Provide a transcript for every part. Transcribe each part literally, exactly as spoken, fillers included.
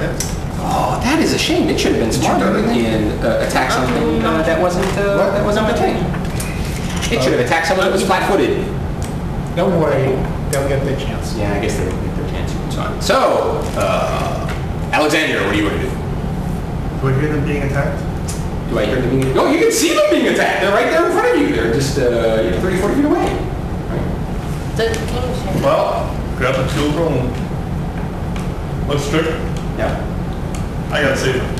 Oh, that is a shame. It should have been smarter and uh, attacked something uh, that wasn't uh, that wasn't the thing. It should have attacked someone that was flat-footed. Don't worry, they'll get their chance. Yeah, I guess they won't get their chance. It's fine. So, uh, Alexander, what do you want to do? Do I hear them being attacked? Do I hear them being? Oh, you can see them being attacked. They're right there in front of you. They're just uh, you know, thirty, forty feet away. Right. The king. Well, grab the pugrul and look straight. Yeah. I gotta save him.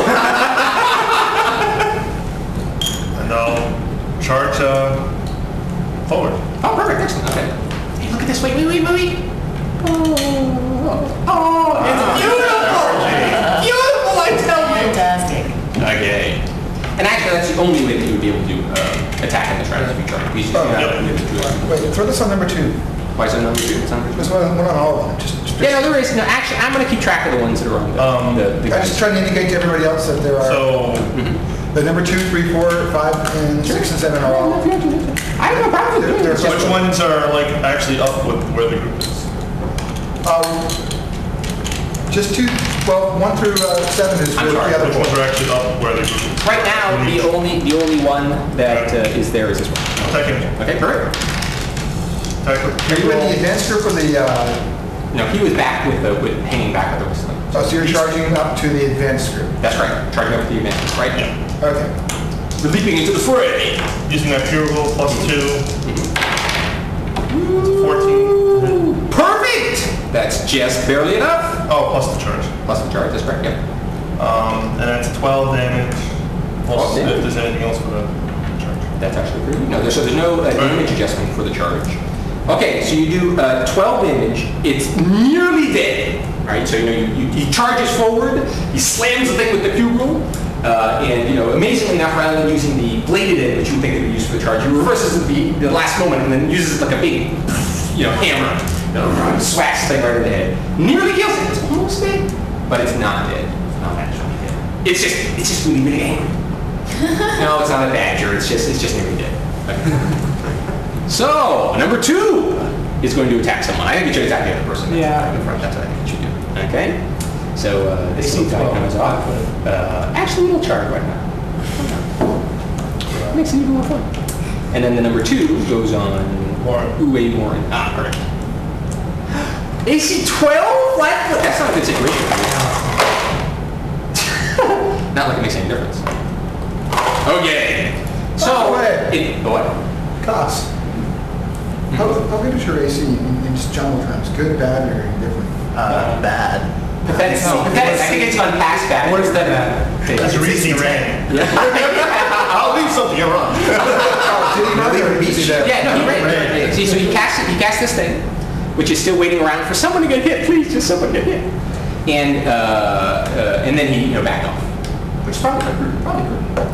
And I'll charge uh, forward. Oh, perfect. Excellent. Okay. Hey, look at this. Wait, wait, wait, wait. Oh, oh, it's beautiful. Beautiful, I tell you. Fantastic. Okay. And actually, that's the only way that you would be able to uh, attack in the shrines if you try. You just Oh, yep. Wait, throw this on number two. Why is that number two? It's on number two. This one, one on all of them. Just, just Yeah, no, there is. No, actually, I'm going to keep track of the ones that are on the, Um, the, the I'm just trying to indicate to everybody else that there are So, the number two, three, four, five, and six and seven are all. I have no problem with doing They're- this. so which ones are like actually up with where the group is? Um, just two. Well, one through uh, seven is I'm with sorry, the other Which four. ones are actually up where the group is? Right now, the only the only one that uh, is there is this one. Second. Okay, perfect. Are you in the advanced group or the? Uh, No, he was back with the with hanging back with the whistling. oh, so you're charging up to the advanced group. That's right. Charging up with the advantage, right? Yeah. Okay. We're leaping into the fray. Using that pugrul plus two. fourteen. Perfect. That's just barely enough. Oh, plus the charge. Plus the charge. That's correct. Yep. Um, and that's twelve damage. Plus, twelve damage. if there's anything else for the charge. That's actually pretty good. No, there's, so there's no uh, damage adjustment for the charge. Okay, so you do uh, twelve damage. It's nearly dead, right? So you know you, you, he charges forward. He slams the thing with the pugrul, uh, and you know amazingly enough, rather than using the bladed end, which you would think they would use for the charge, he reverses at the, the last moment and then uses it like a big, you know, hammer. You know, swats the thing right in the head. Nearly kills it. It's almost dead, but it's not dead. It's not actually dead. It's just it's just really really angry. No, it's not a badger. It's just it's just nearly dead. Okay. So number two is going to attack someone. I think it should attack the other person. Yeah. Right in front. That's what I think it should do. Okay. So uh, this little guy comes off. Uh, actually, we'll charge right now. Makes it even more fun. And then the number two goes on Morin. Uwe Morin. Ah, perfect. A C twelve? What? That's not a good situation. Not like it makes any difference. Okay. So, By the way. it, what? Cost. How, how good is your A C in, in just general terms? Good, bad, or indifferent? Uh, bad. Pathetic. Pathetic. I think it's gone past bad. What is that bad? That's the reason he ran. I'll leave something here on. Did he not even beat you there? Yeah, no, he ran. See, so he cast, he cast this thing, which is still waiting around for someone to get hit. Please, just someone get hit. And uh, uh, and then he, you know, backed off, which is probably good. Probably good.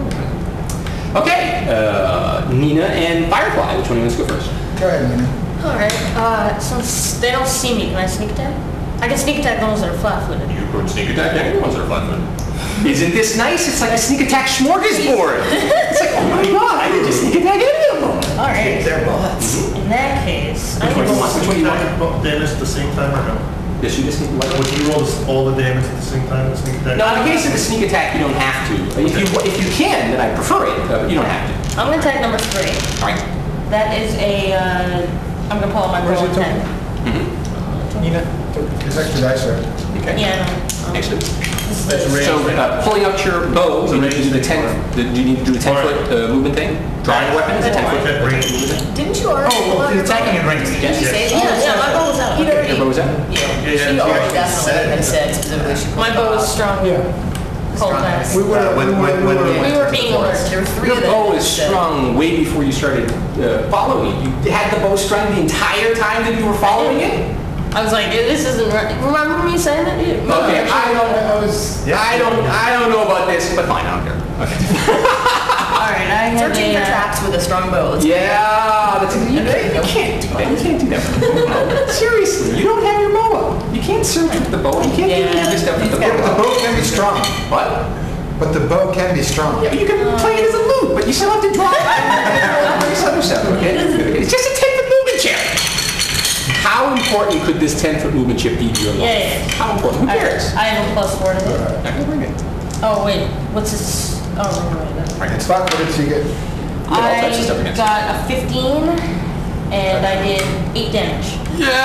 Okay, uh, Nina and Firefly. Which one wants to go first? Go ahead, Nina. Alright, uh, since they don't see me, can I sneak attack? I can sneak attack the ones that are flat-footed. You could sneak attack any ones that are flat-footed. Isn't this nice? It's like a sneak attack smorgasbord. It's like, oh my god, I can just sneak attack any of them. Alright, They're bullets. in that case, I Which one can you want? Which Which one one you you want? Damage at the same time or no? Yes, you just sneak what? Would you roll this, all the damage at the same time? The sneak attack? No, in the case of the sneak attack, you don't have to. If you if you can, then I prefer it, uh, but you don't have to. I'm gonna attack number three. All right. That is a, uh, I'm gonna pull out my Where's roll your ten. Mm-hmm. Nina? There's extra dice there. Okay. Yeah, no. Um, Excellent. this is That's the- range. So, uh, pulling out your bow, you need to do the ten. Do you need to do the ten foot uh, movement thing? Drawing a weapon is a ten foot Okay, range. movement thing. Didn't you already pull out Oh, your he's attacking in bow? range. Did you say that? Yeah, yeah, my bow was out. Okay, your bow was out? Yeah. Yeah, She yeah, already yeah. definitely had said specifically she My bow is strong. Yeah. Whole time. We were, Uh, when- we were, when- we when were, we We were being alert. There were three Your of them. bow is that- strung way before you started uh, following. You had the bow strung the entire time that you were following it? I was like, this isn't right. Remember me saying that? Yeah. Okay, I don't, I was, I don't, I don't know about this, but fine, I don't care. Okay. Alright, I have Searching a, for uh, traps with a strong bow. Let's Yeah, that's, you, can't, you can't do that. You can't do that with the bow. Seriously, you don't have your bow up. You can't search with the bow. You can't do Yeah. this stuff with the yeah, but the bow. bow can be strong. What? But the bow can be strong. Yeah, but you can play it as a lute, but you still have to draw it. This other stuff, okay? It's just a ten foot movement challenge. how important could this ten foot movement chip be to your life? Yeah, yeah, yeah. How important? Who I, cares? I have a plus four to hit. Okay, bring it. Oh, wait. What's this? Oh, wait, wait, wait. Right. It's flat footed, so you get, all types of stuff I against got a fifteen, and I did eight damage.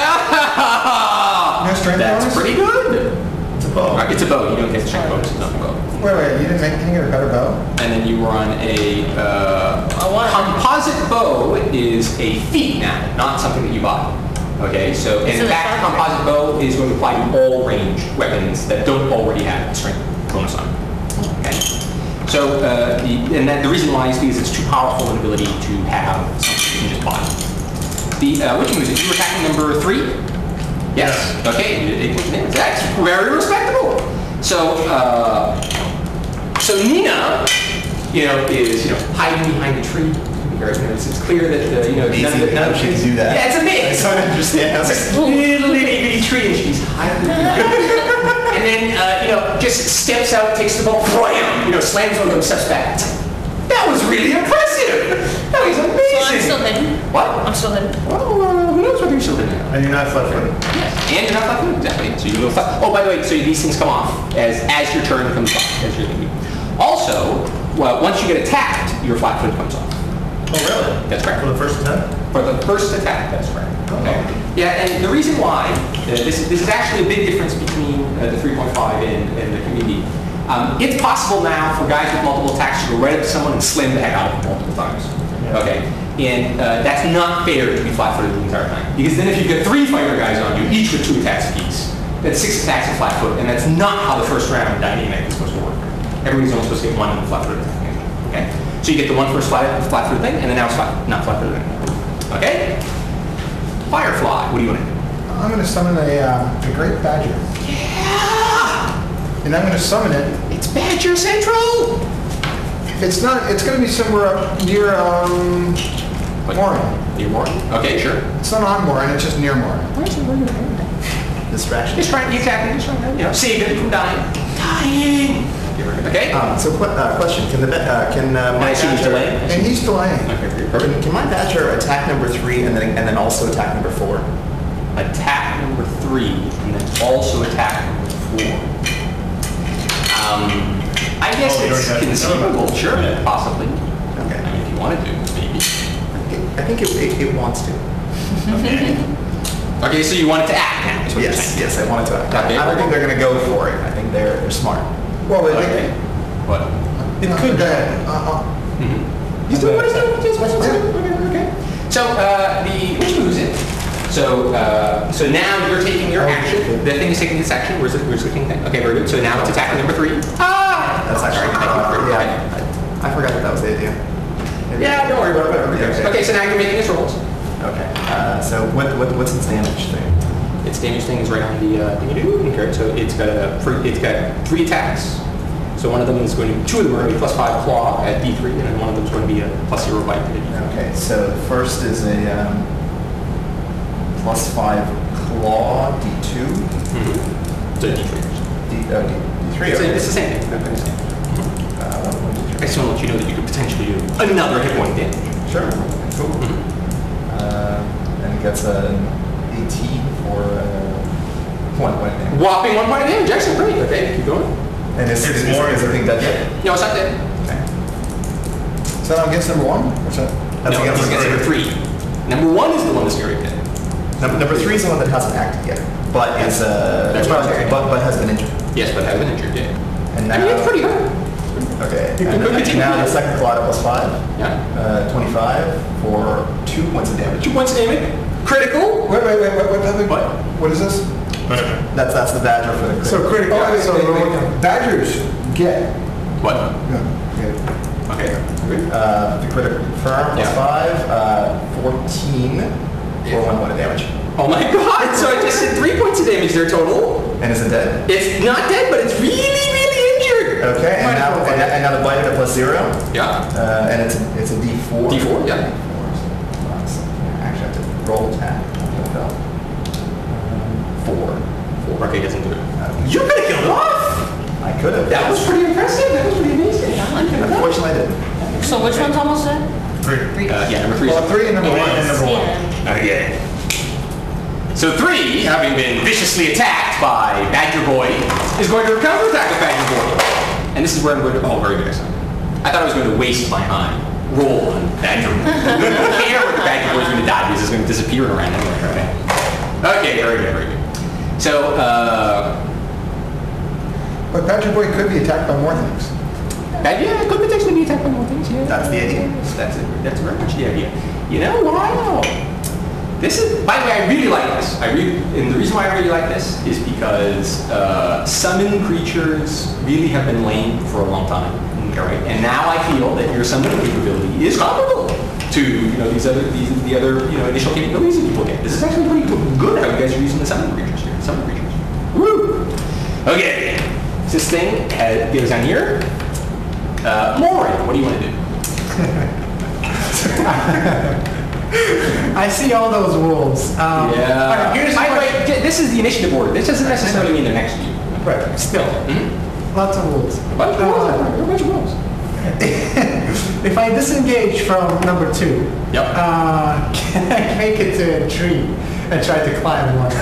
Yeah! No strength That's bonus? pretty good. It's a bow. Right, it's a bow. You don't get the strength bonus. It's not a bow. wait, wait, you didn't make, can you get a better bow? And then you run a uh, A what? composite bow is a feat now, not something that you buy. Okay, so and Is in it a fact, fabric? composite bow is going to apply to all ranged weapons that don't already have a strength bonus on them. Okay, so uh, the, and that the reason why is because it's too powerful an ability to have something you can just buy. The uh, which moves? You were attacking number three. Yes. Okay. It, it, that's very respectable. So, uh, so Nina, you know, is you know hiding behind a tree. You know, it's, it's clear that uh, you know none of the, none of she can do that. Yeah, it's a mix. I don't understand. I was like, Little itty bitty tree, and she's hiding behind. And then uh, you know just steps out, takes the ball, wham! You know, slams on them, steps back. It's like, that was really impressive. That was amazing. So I'm still hidden. What? I'm still hidden. Well, uh, who knows whether you're still in there? And you're not flat-footed. Yes. And you're not flat-footed, exactly. So you go flat. Oh, by the way, so these things come off as as your turn comes by. As you're thinking. Also, well, once you get attacked, your flat foot comes off. Oh, really? That's correct. For the first attempt? For the first attack, that's correct. Okay. Yeah, and the reason why uh, this is this is actually a big difference between uh, the three point five and, and the community. Um, it's possible now for guys with multiple attacks to go right up to someone and slam the heck out of them multiple times. Okay. And uh, that's not fair to be flat-footed the entire time. Because then if you get three fighter guys on you, each with two attacks apiece, that's six attacks in flat-foot, and that's not how the first round dynamic is supposed to work. Everybody's only supposed to get one flat-footed attack. Okay? So you get the one first flat, flat-footed thing, and then now it's flat, not flat-footed anymore. Okay? Firefly, what do you want to do? I'm going to summon a, uh, a great badger. Yeah! And I'm going to summon it. It's Badger Central! It's not, it's going to be somewhere up near, um, Morin. Near Morin? Okay, sure. It's not on Morin, it's just near Morin. distraction. Just trying to exactly, just trying to, you know, save it from dying. Dying! Okay? Um, so, qu- uh, question: Can the ba- uh, can uh, And I my assume he's badger delaying? And he's delaying. Okay, perfect. can, can my badger attack number three and then and then also attack number four? Attack number three, and then also attack number four. Um, I guess Oh, you it's already have to conceivable, know. sure, Yeah. possibly. Okay. I mean, if you wanted to, maybe. I think it, it, it wants to. Okay. Okay, so you want it to act now, is what you're Yes, saying. yes, I want it to. I, Okay. I don't think they're going to go for it. I think they're they're smart. Well, wait, Okay. What? it could go ahead. Uh, uh, He's doing what he's doing. He's what he's doing. Okay, okay. So, uh, the, which moves it? So, uh, so now you're taking your action. The thing is taking this action. Where's the, where's the king thing? Okay, very good. So now it's attacking number three. Ah! That's actually Sorry, thank you for- uh, yeah. I, I forgot that that was the idea. Maybe- Yeah, don't worry about it. Whatever. Yeah, Okay, so now you're making its rolls. Okay. Uh, so what, what what's its damage thing? Its damage thing is right on the uh, thing you do. Okay, so it's got a free, it's got three attacks. So one of them is going to, two of them are going to be plus five claw at D three, and then one of them is going to be a plus zero bite at D three. Okay. So the first is a um, plus five claw D two. Mm-hmm. So D three. D, oh, D, D3. It's, Okay. it's the same thing. Okay, the same. Uh, one, one, two, I three. just want to let you know that you could potentially do another hit point damage. Sure. Cool. Mhm. Uh, and it gets an eighteen for uh, one point damage. Whopping one point of damage. Excellent, great. Okay, keep going. And is, It's is, is, more- is the thing dead yet? No, it's not dead. Okay. is that against number one? What's that? That's no, against it's against number three. Number one is the one that's very dead. Number, number three is the one that hasn't acted yet, but is uh, That's but, right. but, but has been injured. Yes, but has been injured, yeah. And I now, mean, it's pretty good. okay. You And, can and continue. now the second claw at plus five, Yeah. uh, twenty-five for two points of damage. Two points of damage. Critical. Wait, wait, wait, wait, wait, wait. What? What is this? Whatever. That's that's the badger for the So crit. critical. Oh, wait, so what badgers get. What? No, get. Okay. Good. Uh, the critical confirm plus Yeah. five, uh, fourteen for one point of damage. Oh my god, so I just did three points of damage there total. And is it dead? It's not dead, but it's really, really injured. Okay, and now, and, and now the bite at a plus zero, Yeah. uh, and it's a, it's a D four. D four, yeah. D four. So actually, I have to roll attack. Um, four. Four. Okay, doesn't do it. Uh, You could have killed it off. I could have. That was pretty impressive. That was pretty amazing. Unfortunately, I didn't. So which one's almost dead? Three. Uh, yeah, number three. is Well, three and number one. And number one. Yeah. Okay. So three, having been viciously attacked by Badger Boy, is going to counterattack with Badger Boy. And this is where I'm going to, oh, very good. I thought I was going to waste my time. Roll on Badger Boy. I don't care what the Badger Boy is going to die because it's going to disappear around anywhere, right? Okay, very good, very good. So, uh... But Badger Boy could be attacked by more things. Bad, yeah, it could potentially be attacked by more things, yeah. That's the idea. That's it. That's very much the idea. You know, wow. This is, by the way, I really like this. I really, and the reason why I really like this is because uh, summon creatures really have been lame for a long time. Okay, right? And now I feel that your summoning capability is comparable to you know these other these the other you know initial capabilities that people get. This is actually pretty good how you guys are using the summon creatures here. Summon creatures. Woo! Okay. So this thing has, goes down here. Uh, Morin, what do you want to do? I see all those wolves. Um, Yeah. all right, here's By the my- way, j- this is the initiative order. This doesn't necessarily mean they're next to you. Right, still, Mm-hmm. lots of wolves. Bunch of wolves. Uh, A bunch of wolves. If I disengage from number two, Yep. uh, can I make it to a tree and try to climb one?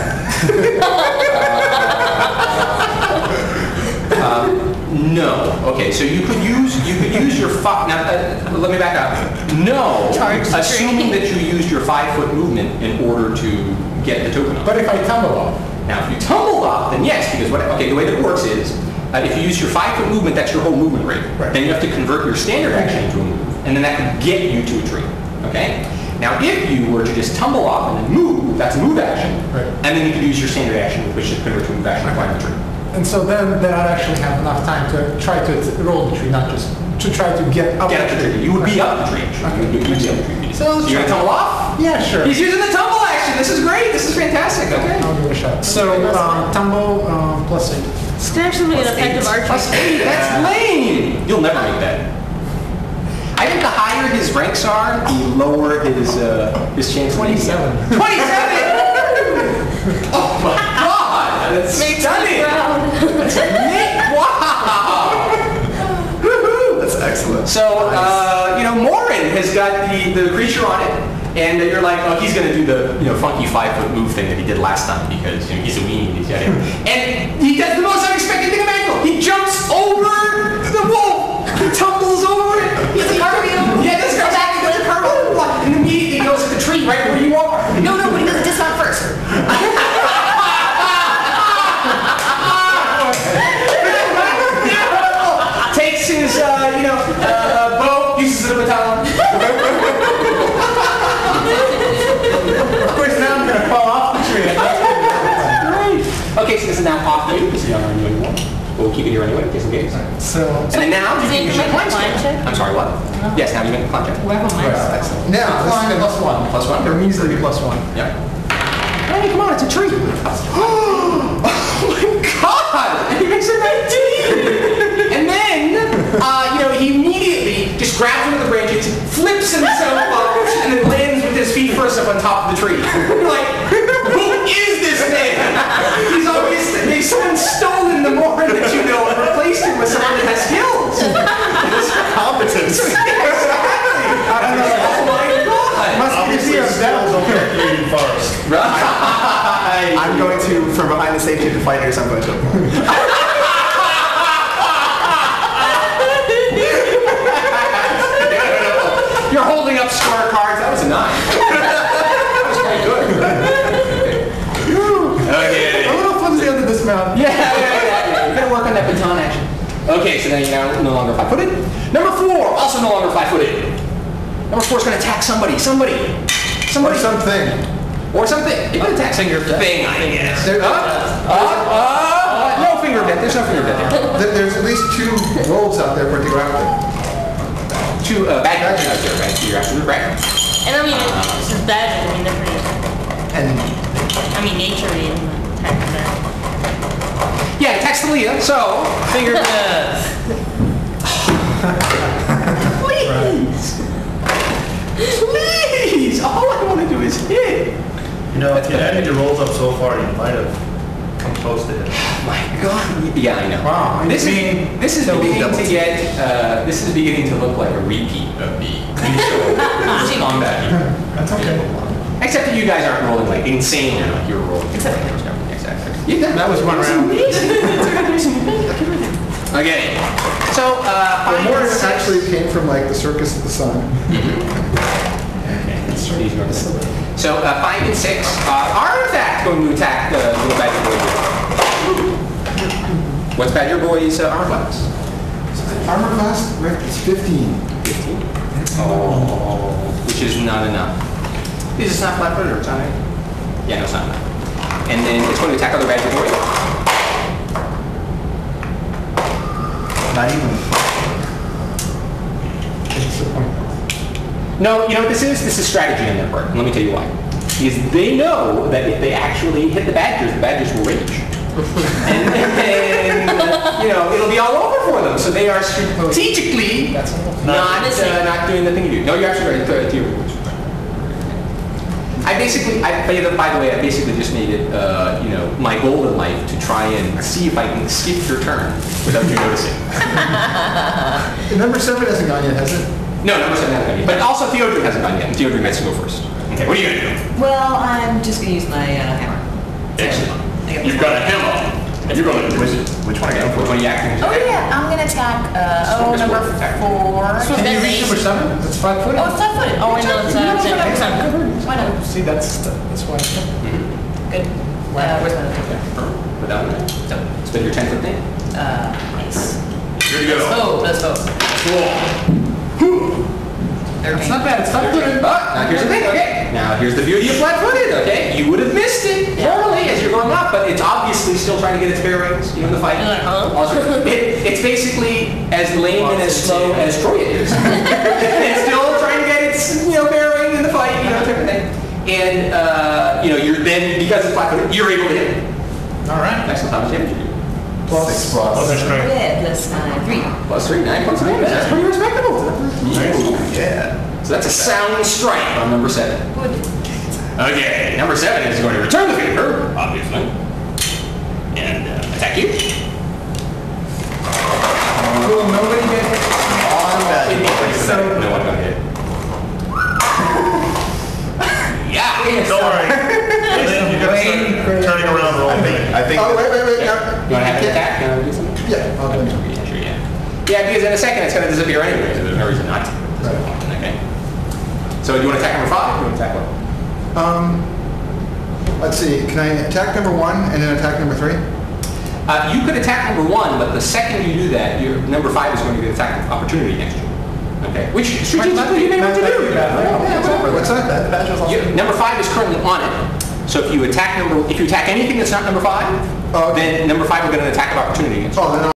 Um, no. Okay, so you could use you could use your five. Now, uh, let me back up. No, Charge the assuming tree. that you used your five foot movement in order to get the token off. But if I tumble off, Now, if you tumbled off, then yes, because what? Okay, the way that it works is, uh, if you use your five foot movement, that's your whole movement rate. Right. Then you have to convert your standard action into a move, and then that can get you to a tree. Okay. Now, if you were to just tumble off and then move, that's a move action, Right. and then you could use your standard action, which is convert to a move action and climb the tree. and so then, then I'd actually have enough time to try to roll the tree, not just to try to get up Get up the tree. You would be up the tree. Okay. You would be up the tree. So So you're gonna tumble off? Yeah, sure. He's using the tumble action. This is great. This is fantastic. Okay. I'll give it a shot. So, um, tumble um, plus eight. This can actually be an effective Plus archer. eight. That's lame. You'll never make that. I think the higher his ranks are, the lower his uh, his chance. of making it. twenty-seven. Twenty-seven. Oh my God! That's Makes me stunning. proud. Nick, wow. Woohoo! That's excellent. So, uh, you know, Morin has got the, the creature on it, and you're like, oh, he's going to do the, you know, funky five-foot move thing that he did last time because, you know, he's a weenie. He's got it. And he does the most unexpected thing imaginable. He jumps over the wolf. He tumbles over it. He's a cartwheel. Yeah, this goes back and does a cartwheel. And immediately goes to the tree right where you are. No, no, but he doesn't dismount first. Takes his, uh, you know, uh, bow, uses it as a baton. Of course, now I'm going to fall off the tree. Great. Okay, so this is now off you. This is not on you anymore. We'll keep it here anyway, just in case. So, And then now you Does can it use your make a climb climb check. check? I'm sorry, what? Yes, now you make a climb check. Wherever mine is. Excellent. Now, climb this plus one. Plus one. They're easily plus one. Yep. Hey, come on, it's a tree. Oh my God! He makes a nineteen! And then, uh, you know, he immediately just grabs one of the branches, flips himself up, and then lands with his feet first up on top of the tree. You're like, who is this man? He's always, someone stolen the Morin that you know and replaced him with someone that has skills. Competence. Exactly. I don't know. Oh my God. Must be the fear of Skills death. over creating forest. Right. I'm going to, from behind the safety of the fighters, I'm going to. You're holding up scorecards. That was a nine. That was quite good. Okay. A little flimsy under this mount. Yeah, yeah, yeah, yeah. You gotta work on that baton action. Okay, so then you're now no longer five-footed. Number four, also no longer five-footed. Number four is gonna attack somebody, somebody, or somebody, something. or something. It can attack some your thing, I guess. There- Uh, uh, uh, no finger of death. There's no finger of death here. There- There's at least two wolves out there for it to go after. Two uh, bad guys out there, right? You're absolutely right. And I mean, this is bad. I mean, they're pretty. And I mean, nature in the attack there. Yeah, text Leah. So Finger of death. please, please. All I want to do is hit. You know, if you added your rolls up so far, you might have come close to it. My God. Yeah, I know. Wow. This I is mean, this is so beginning double to team. get uh, this is beginning to look like a repeat of the initial combat here. That's okay. Except that you guys aren't rolling like insane now. You're rolling. Except exactly. Yeah, That was one round. Okay. So, uh, The five Morin and six. actually came from like the Circus of the Sun. Okay. So, uh, five and six. Uh, Artifact going to attack the little Badger Boy. What's Badger Boy's uh, armor class? Armor class, Rick, is fifteen. fifteen. Oh, which is not enough. Is this not flat-footed or it's not? Yeah, no, it's not enough. And then it's going to attack other Badger Boy. Not even. No, you know what this is? This is strategy on their part. Let me tell you why. Because they know that if they actually hit the Badgers, the Badgers will rage. and, and uh, you know, it'll be all over for them. So they are strategically not, uh, not doing the thing you do. No, you're actually right. Uh, to your I basically, I, by the by the way, I basically just made it, uh, you know, my goal in life to try and see if I can skip your turn without you noticing. Number seven hasn't gone yet, has it? No, number seven hasn't gone yet. But also Thjodrann hasn't gone yet, and Thjodrann gets to go first. Okay, what are you gonna do? Well, I'm just gonna use my uh, hammer. Excellent. I got You've got a hammer. And you're going to Which, which one again? Which one are you acting? Oh yeah, I'm gonna attack. Uh, oh, number four. Can you reach number seven? That's five foot. Oh, it's not footed. Oh, wait, no, it's uh, ten. Why not? See, that's that's why. Good. Uh, where's my other? Put that one there. Spend your ten foot thing. Uh, nice. Here you go. Oh, let's go. It's not bad. It's five footed. But now here's the thing, okay? Now here's the beauty of flat-footed, okay? You would have missed it formally as you're going up, but it's obviously still trying to get its bearings, you know, in the fight. You're like, huh? Also, it, it's basically as lame and as slow as Troya is. It's still trying to get its, you know, bearing in the fight, you know, type of thing. And, uh, you know, you're then, because it's flat-footed, you're able to hit it. All right. Excellent. How much damage you do? Plus, Six plus. Plus your strength. Yeah, plus nine, three. Plus three, nine points of damage. That's pretty respectable. Yeah. So that's a sound strike on number seven. Good. Okay, number seven is going to return the favor, obviously, and uh, attack you. Will nobody get On that. So, no one got hit. Yeah. Don't worry. And then you're gonna start turning around I rolling. think, I think. oh, wait, wait, wait. You No, want to have an attack? You want to do something? Yeah, I'll do it. Yeah, sure, yeah. Yeah, because in a second it's going to disappear anyway, so there's no reason not to. Okay. So do you want to attack number five? Or do you want to attack what? Um, let's see. Can I attack number one and then attack number three? Uh, you could attack number one, but the second you do that, your number five is going to get attack opportunity next to you. Okay. Which strategically you may want to do. Yeah, whatever. What's that? That badge was also. You, number five is currently on it. So if you attack number, if you attack anything that's not number five, Oh, okay. then number five will get an attack of opportunity against you. Oh, then